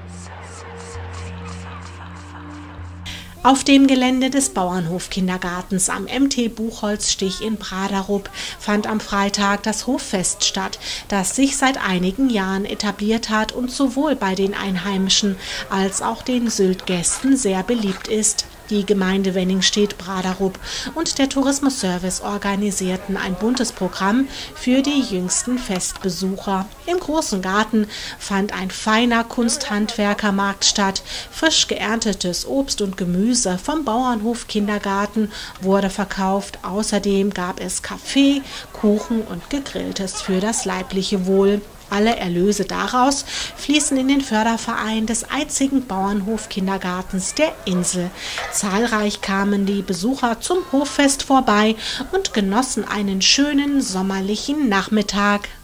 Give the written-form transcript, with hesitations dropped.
Auf dem Gelände des Bauernhof-Kindergartens am MT Buchholzstich in Braderup fand am Freitag das Hoffest statt, das sich seit einigen Jahren etabliert hat und sowohl bei den Einheimischen als auch den Sylt-Gästen sehr beliebt ist. Die Gemeinde Wenningstedt-Braderup und der Tourismusservice organisierten ein buntes Programm für die jüngsten Festbesucher. Im großen Garten fand ein feiner Kunsthandwerkermarkt statt. Frisch geerntetes Obst und Gemüse vom Bauernhof Kindergarten wurde verkauft. Außerdem gab es Kaffee, Kuchen und Gegrilltes für das leibliche Wohl. Alle Erlöse daraus fließen in den Förderverein des einzigen Bauernhof-Kindergartens der Insel. Zahlreich kamen die Besucher zum Hoffest vorbei und genossen einen schönen sommerlichen Nachmittag.